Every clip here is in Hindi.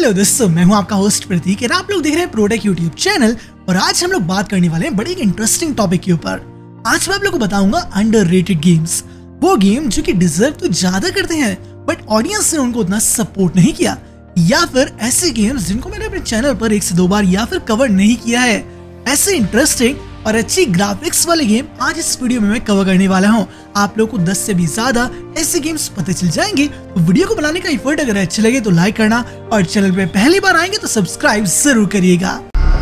हेलो दोस्तों, मैं हूं आपका होस्ट प्रतीक और आप लोग देख रहे हैं प्रोटेक यूट्यूब चैनल। और आज हम लोग बात करने वाले हैं बड़ी इंटरेस्टिंग टॉपिक के ऊपर। आज मैं आप लोगों को बताऊंगा अंडररेटेड गेम्स, वो गेम जो कि डिजर्व तो ज्यादा करते हैं बट ऑडियंस ने उनको उतना सपोर्ट नहीं किया, या फिर ऐसे गेम्स जिनको मैंने अपने चैनल पर 1 से 2 बार या फिर कवर नहीं किया है। ऐसे इंटरेस्टिंग और अच्छी ग्राफिक्स वाले गेम आज इस वीडियो में मैं कवर करने वाला हूँ। आप लोगों को 10 से भी ज्यादा ऐसे गेम्स पता चल जाएंगे। तो वीडियो को बनाने का एफर्ट अगर अच्छे लगे तो लाइक करना और चैनल पे पहली बार आएंगे तो सब्सक्राइब जरूर करिएगा।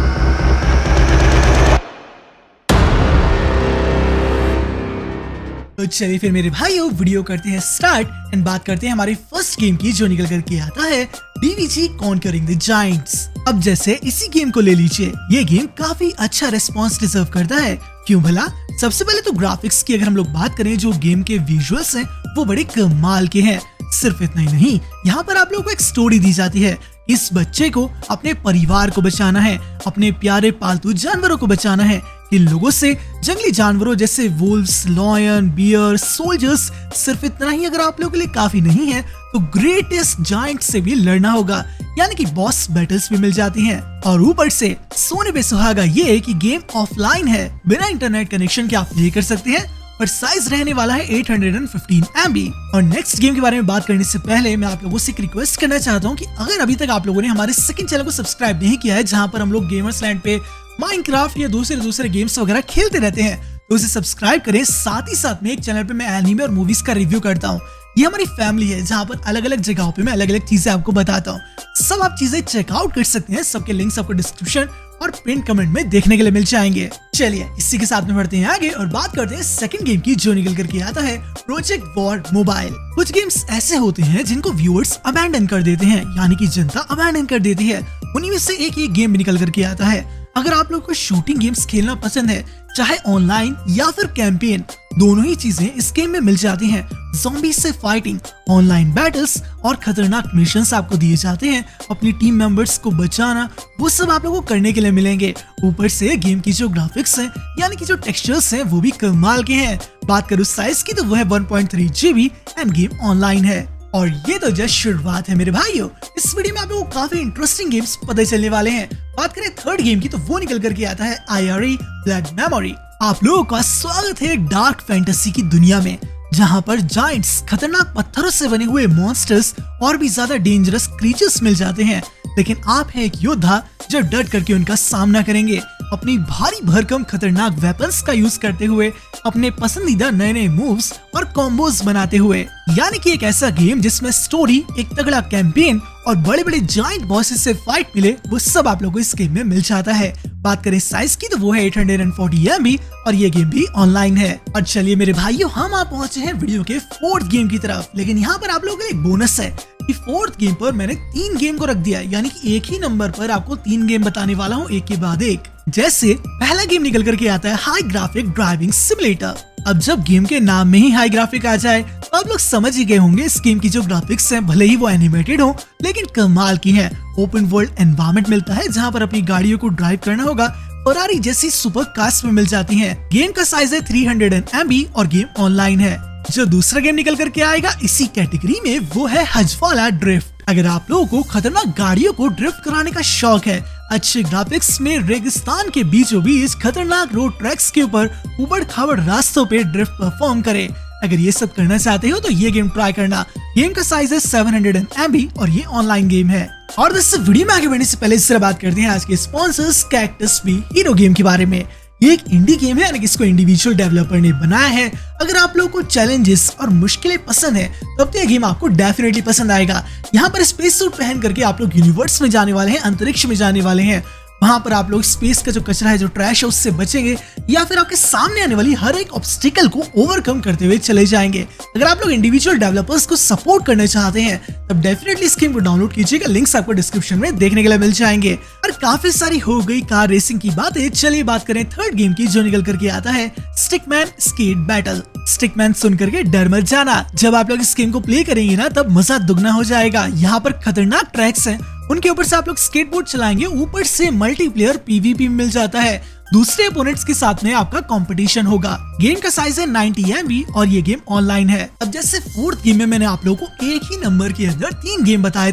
तो चलिए फिर मेरे भाइयों वीडियो करते हैं स्टार्ट एंड बात करते हैं हमारे फर्स्ट गेम की, जो निकल करके आता है DVG कॉन्करिंग द जायंट्स। अब जैसे इसी गेम को ले लीजिए, ये गेम काफी अच्छा रिस्पांस डिजर्व करता है। क्यों भला? सबसे पहले तो ग्राफिक्स की अगर हम लोग बात करें, जो गेम के विजुअल्स हैं वो बड़े कमाल के हैं। सिर्फ इतना ही नहीं, यहाँ पर आप लोगों को एक स्टोरी दी जाती है। इस बच्चे को अपने परिवार को बचाना है, अपने प्यारे पालतू जानवरों को बचाना है। इन लोगों से, जंगली जानवरों जैसे वुल्व्स, लॉयन, बियर, सोल्जर्स। सिर्फ इतना ही अगर आप लोगों के लिए काफी नहीं है तो ग्रेटेस्ट जायंट से भी लड़ना होगा, यानी कि बॉस बैटल्स भी मिल जाती हैं। और ऊपर से सोने पे सुहागा ये कि गेम ऑफलाइन है, बिना इंटरनेट कनेक्शन के आप प्ले कर सकते हैं और साइज रहने वाला है 815 MB। और नेक्स्ट गेम के बारे में बात करने से पहले मैं आप लोगों से एक रिक्वेस्ट करना चाहता हूँ कि अगर अभी तक आप लोगों ने हमारे सेकंड चैनल को सब्सक्राइब नहीं किया है, जहाँ पर हम लोग गेमर्स लैंड पे माइनक्राफ्ट या दूसरे गेम्स वगैरह खेलते रहते हैं, तो उसे सब्सक्राइब करें। साथ ही साथ में एक चैनल पे मैं एनीमे और मूवीज का रिव्यू करता हूँ। ये हमारी फैमिली है जहाँ पर अलग अलग जगहों पे मैं अलग अलग चीजें आपको बताता हूँ। सब आप चीजें चेकआउट कर सकते हैं, सबके लिंक्स आपको डिस्क्रिप्शन और पिन कमेंट में देखने के लिए मिल जाएंगे। चलिए इसी के साथ में बढ़ते हैं आगे और बात करते हैं सेकंड गेम की, जो निकल करके आता है प्रोजेक्ट वॉर मोबाइल। कुछ गेम्स ऐसे होते हैं जिनको व्यूअर्स अबैंडन कर देते हैं, यानी कि जनता अबैंडन कर देती है। उन्हीं में से एक ये गेम निकल करके आता है। अगर आप लोगों को शूटिंग गेम्स खेलना पसंद है, चाहे ऑनलाइन या फिर कैंपेन, दोनों ही चीजें इस गेम में मिल जाती हैं। ज़ॉम्बी से फाइटिंग, ऑनलाइन बैटल्स और खतरनाक मिशंस आपको दिए जाते हैं। अपनी टीम मेंबर्स को बचाना, वो सब आप लोगों को करने के लिए मिलेंगे। ऊपर से गेम की जो ग्राफिक्स हैं, यानी कि जो टेक्सचर्स हैं, वो भी कमाल के हैं। बात करूँ साइज की तो वो है 1.3 GB एंड गेम ऑनलाइन है। और ये तो जस्ट शुरुआत है मेरे भाइयों। इस वीडियो में आप लोगों को काफी इंटरेस्टिंग गेम्स पता चलने वाले हैं। बात करें थर्ड गेम की तो वो निकल करके आता है IRE ब्लैक मेमोरी। आप लोगों का स्वागत है डार्क फैंटेसी की दुनिया में, जहाँ पर जायंट्स, खतरनाक पत्थरों से बने हुए मॉन्स्टर्स और भी ज्यादा डेंजरस क्रीचर्स मिल जाते हैं। लेकिन आप है एक योद्धा जो डट करके उनका सामना करेंगे, अपनी भारी भरकम खतरनाक वेपन्स का यूज करते हुए, अपने पसंदीदा नए मूव्स और कॉम्बोज बनाते हुए। यानी कि एक ऐसा गेम जिसमें स्टोरी, एक तगड़ा कैंपेन और बड़े बड़े जायंट बॉसेस से फाइट मिले, वो सब आप लोगों को इस गेम में मिल जाता है। बात करें साइज की तो वो है 840 MB और ये गेम भी ऑनलाइन है। और चलिए मेरे भाइयों, हम आप पहुंचे हैं वीडियो के फोर्थ गेम की तरफ। लेकिन यहाँ पर आप लोगों के लिए एक बोनस है कि फोर्थ गेम पर मैंने 3 गेम को रख दिया, यानी कि एक ही नंबर पर आपको 3 गेम बताने वाला हूँ, एक के बाद एक। जैसे पहला गेम निकल करके आता है हाई ग्राफिक ड्राइविंग सिमुलेटर। अब जब गेम के नाम में ही हाई ग्राफिक आ जाए तो आप लोग समझ ही गए होंगे इस गेम की जो ग्राफिक्स हैं, भले ही वो एनिमेटेड हो लेकिन कमाल की हैं। ओपन वर्ल्ड एनवायरनमेंट मिलता है जहाँ पर अपनी गाड़ियों को ड्राइव करना होगा। फरारी जैसी सुपर कार्स में मिल जाती हैं। गेम का साइज है 300 MB और गेम ऑनलाइन है। जो दूसरा गेम निकल करके आएगा इसी कैटेगरी में वो है हजवाला ड्रिफ्ट। अगर आप लोगों को खतरनाक गाड़ियों को ड्रिफ्ट कराने का शौक है, अच्छे ग्राफिक्स में रेगिस्तान के बीचों बीच खतरनाक रोड ट्रैक्स के ऊपर उबड़ खाबड़ रास्तों पे ड्रिफ्ट परफॉर्म करे, अगर ये सब करना चाहते हो तो ये गेम ट्राई करना। गेम का साइज है 700 MB और ये ऑनलाइन गेम है। और दोस्तों वीडियो में आगे बढ़ने से पहले इस तरह बात करते हैं आज के sponsors Cactus Bee Hero game के बारे में। ये एक इंडी गेम है, यानी कि इसको इंडिविजुअल डेवलपर ने बनाया है। अगर आप लोगों को चैलेंजेस और मुश्किलें पसंद है तब तो ये गेम आपको डेफिनेटली पसंद आएगा। यहाँ पर स्पेस सूट पहन करके आप लोग यूनिवर्स में जाने वाले हैं, अंतरिक्ष में जाने वाले हैं। वहाँ पर आप लोग स्पेस का जो कचरा है, जो ट्रैश है, उससे बचेंगे या फिर आपके सामने आने वाली हर एक ऑब्स्टिकल को ओवरकम करते हुए चले जाएंगे। अगर आप लोग इंडिविजुअल डेवलपर्स को सपोर्ट करना चाहते हैं तब डेफिनेटली इस गेम को डाउनलोड कीजिएगा, लिंक्स आपको डिस्क्रिप्शन में देखने के लिए मिल जाएंगे। और काफी सारी हो गई कार रेसिंग की बातें, चलिए बात करें थर्ड गेम की, जो निकल करके आता है स्टिकमैन स्केट बैटल। स्टिकमैन सुन करके डर मत जाना, जब आप लोग इस गेम को प्ले करेंगे ना तब मजा दुगना हो जाएगा। यहाँ पर खतरनाक ट्रैक्स हैं, उनके ऊपर से आप लोग स्केटबोर्ड चलाएंगे, ऊपर से मल्टीप्लेयर PvP मिल जाता है। दूसरे अपोनेंट्स के साथ में आपका कंपटीशन होगा। गेम का साइज है 90 MB और ये गेम ऑनलाइन है। अब जैसे फोर्थ गेम में मैंने आप लोगों को एक ही नंबर के अंदर 3 गेम बताए थे,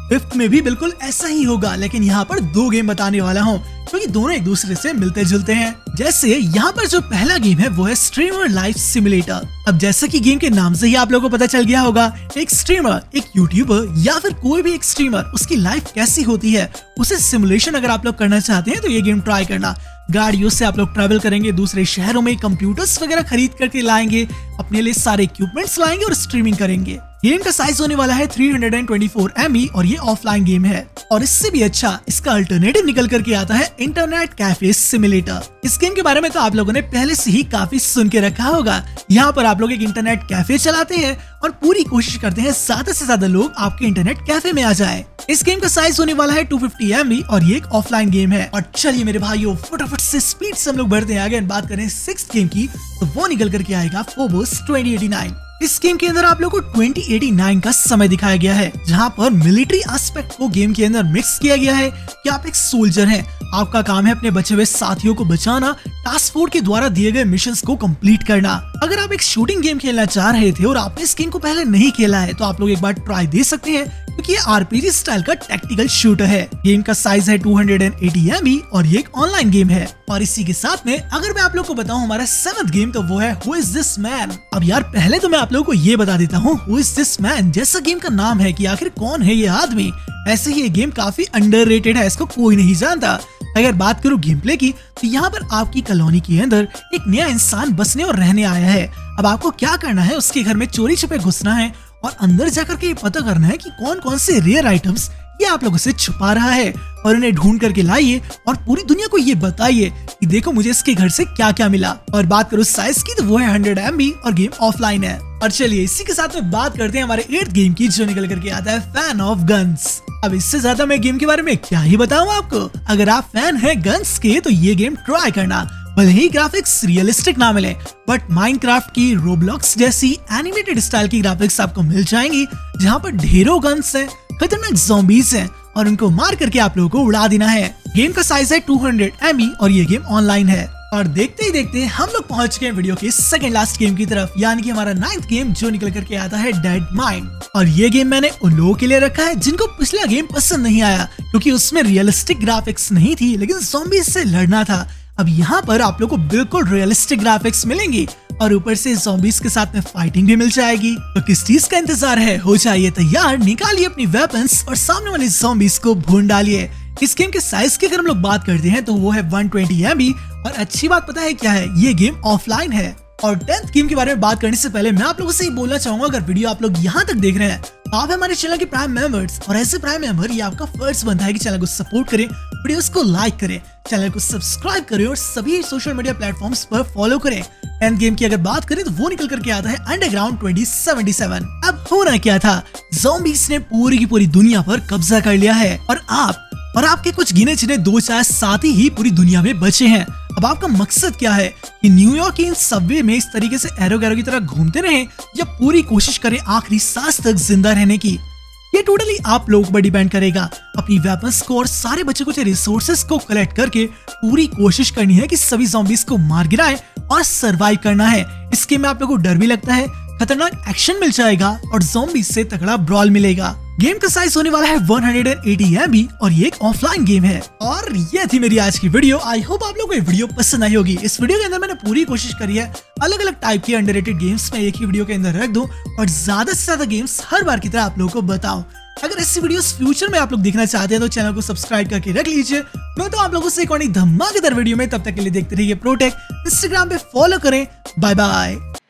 फिफ्थ में भी बिल्कुल ऐसा ही होगा, लेकिन यहाँ पर 2 गेम बताने वाला हूँ क्योंकि दोनों एक दूसरे से मिलते जुलते हैं। जैसे यहाँ पर जो पहला गेम है वो है स्ट्रीमर लाइफ सिमुलेटर। अब जैसा कि गेम के नाम से ही आप लोगों को पता चल गया होगा, एक स्ट्रीमर, एक यूट्यूबर या फिर कोई भी एक स्ट्रीमर, उसकी लाइफ कैसी होती है उसे सिमुलेशन अगर आप लोग करना चाहते हैं तो ये गेम ट्राई करना। गाड़ियों से आप लोग ट्रैवल करेंगे, दूसरे शहरों में कंप्यूटर्स वगैरह खरीद करके लाएंगे, अपने लिए सारे इक्विपमेंट्स लाएंगे और स्ट्रीमिंग करेंगे। गेम का साइज होने वाला है 324 MB और ये ऑफलाइन गेम है। और इससे भी अच्छा इसका अल्टरनेटिव निकल करके आता है इंटरनेट कैफे सिमुलेटर। इस गेम के बारे में तो आप लोगों ने पहले से ही काफी सुन के रखा होगा। यहाँ पर आप लोग एक इंटरनेट कैफे चलाते हैं और पूरी कोशिश करते हैं ज्यादा से ज्यादा लोग आपके इंटरनेट कैफे में आ जाए। इस गेम का साइज होने वाला है 250 MB और ये एक ऑफलाइन गेम है। और चलिए मेरे भाइयों, फटाफट से स्पीड से हम लोग बढ़ते हैं आगे। बात करें 6th गेम की तो वो निकल करके आएगा फोबोस 2089। इस गेम के अंदर आप लोगों को 2089 का समय दिखाया गया है, जहां पर मिलिट्री एस्पेक्ट को गेम के अंदर मिक्स किया गया है कि आप एक सोल्जर हैं। आपका काम है अपने बचे हुए साथियों को बचाना, टास्क फोर्स के द्वारा दिए गए मिशंस को कंप्लीट करना। अगर आप एक शूटिंग गेम खेलना चाह रहे थे और आपने इस गेम को पहले नहीं खेला है तो आप लोग एक बार ट्राई दे सकते हैं क्योंकि ये RPG स्टाइल का टैक्टिकल शूटर है। गेम का साइज है 280 MB और ये एक ऑनलाइन गेम है। और इसी के साथ में अगर मैं आप लोग को बताऊं हमारा 7th गेम तो वो है हु इज दिस मैन। अब यार पहले तो मैं आप लोगों को ये बता देता हूँ, हु इज दिस मैन जैसा गेम का नाम है कि आखिर कौन है ये आदमी, ऐसे ही ये गेम काफी अंडररेटेड है, इसको कोई नहीं जानता। अगर बात करूं गेम प्ले की तो यहाँ पर आपकी कॉलोनी के अंदर एक नया इंसान बसने और रहने आया है। अब आपको क्या करना है, उसके घर में चोरी छुपे घुसना है और अंदर जाकर के ये पता करना है कि कौन कौन से रेयर आइटम्स ये आप लोगों से छुपा रहा है और उन्हें ढूंढ करके लाइए और पूरी दुनिया को ये बताइए कि देखो मुझे इसके घर से क्या क्या मिला। और बात करो साइज की तो वो है 100 MB और गेम ऑफलाइन है। और चलिए इसी के साथ में बात करते हैं हमारे 8th गेम की जो निकल करके आता है फैन ऑफ गन्स। अब इससे ज्यादा मैं गेम के बारे में क्या ही बताऊं आपको। अगर आप फैन हैं गन्स के तो ये गेम ट्राई करना। भले ही ग्राफिक्स रियलिस्टिक ना मिले बट माइनक्राफ्ट की, रोब्लॉक्स जैसी एनिमेटेड स्टाइल की ग्राफिक्स आपको मिल जाएंगी, जहाँ पर ढेरों गन्स हैं, खतरनाक ज़ॉम्बीज हैं और उनको मार करके आप लोगों को उड़ा देना है। गेम का साइज है 200 MB और ये गेम ऑनलाइन है। और देखते ही देखते हम लोग पहुंच गए वीडियो के सेकंड लास्ट गेम की तरफ, यानी कि हमारा 9th गेम जो निकल करके आता है डेड माइंड। और ये गेम मैंने उन लोगों के लिए रखा है जिनको पिछला गेम पसंद नहीं आया क्योंकि उसमें रियलिस्टिक ग्राफिक्स नहीं थी लेकिन ज़ॉम्बीज से लड़ना था। अब यहाँ पर आप लोग को बिल्कुल रियलिस्टिक ग्राफिक्स मिलेंगी और ऊपर से ज़ॉम्बीज के साथ में फाइटिंग भी मिल जाएगी। तो किस चीज का इंतजार है, हो जाइए तैयार, निकालिए अपनी वेपन्स और सामने वाले ज़ॉम्बीज को भून डालिए। इस गेम के साइज की अगर हम लोग बात करते हैं तो वो है 120 MB और अच्छी बात पता है क्या है, ये गेम ऑफलाइन है। और 10th गेम के बारे में बात करने से पहले मैं आप लोगों से ही बोलना चाहूंगा, अगर वीडियो आप लोग यहाँ तक देख रहे हैं तो आप हमारे चैनल के प्राइम मेंबर्स और ऐसे प्राइम मेंबर ये आपका फर्ज बनता है कि चैनल को सपोर्ट करें, वीडियोस को लाइक करें, चैनल को सब्सक्राइब करें और सभी सोशल मीडिया प्लेटफॉर्म्स पर फॉलो करें। 10th गेम की अगर बात करें तो वो निकल करके आता है अंडरग्राउंड 2077। अब होना क्या था, ज़ॉम्बीज ने पूरी की पूरी दुनिया पर कब्जा कर लिया है और आप और आपके कुछ गिने चुने 2-4 साथी ही पूरी दुनिया में बचे हैं। अब आपका मकसद क्या है कि न्यूयॉर्क के इन सबवे में इस तरीके से एरो गैरो की तरह घूमते रहें या पूरी कोशिश करें आखिरी सांस तक जिंदा रहने की। ये टोटली आप लोगों पर डिपेंड करेगा। अपनी वेपन्स को और सारे बचे कुछ रिसोर्सेस को कलेक्ट करके पूरी कोशिश करनी है कि सभी ज़ॉम्बीज को मार गिराएं और सरवाइव करना है। इस गेम में आप लोगों को डर भी लगता है, खतरनाक एक्शन मिल जाएगा और ज़ॉम्बीज से तगड़ा ब्रॉल मिलेगा। गेम का साइज होने वाला है 180 MB और ये एक ऑफलाइन गेम है। और ये थी मेरी आज की वीडियो। आई होप आप लोगों को ये वीडियो पसंद आई होगी। इस वीडियो के अंदर मैंने पूरी कोशिश करी है अलग अलग टाइप के अंडररेटेड गेम्स में एक ही वीडियो के अंदर रख दूं और ज्यादा से ज्यादा गेम्स हर बार की तरह आप लोगों को बताऊं। अगर ऐसी वीडियोस फ्यूचर में आप लोग देखना चाहते हैं तो चैनल को सब्सक्राइब करके रख लीजिए। मैं तो आप लोगों से एक और धमाकेदार वीडियो में, तब तक के लिए देखते रहिए प्रोटेक। इंस्टाग्राम पे फॉलो करें। Bye bye.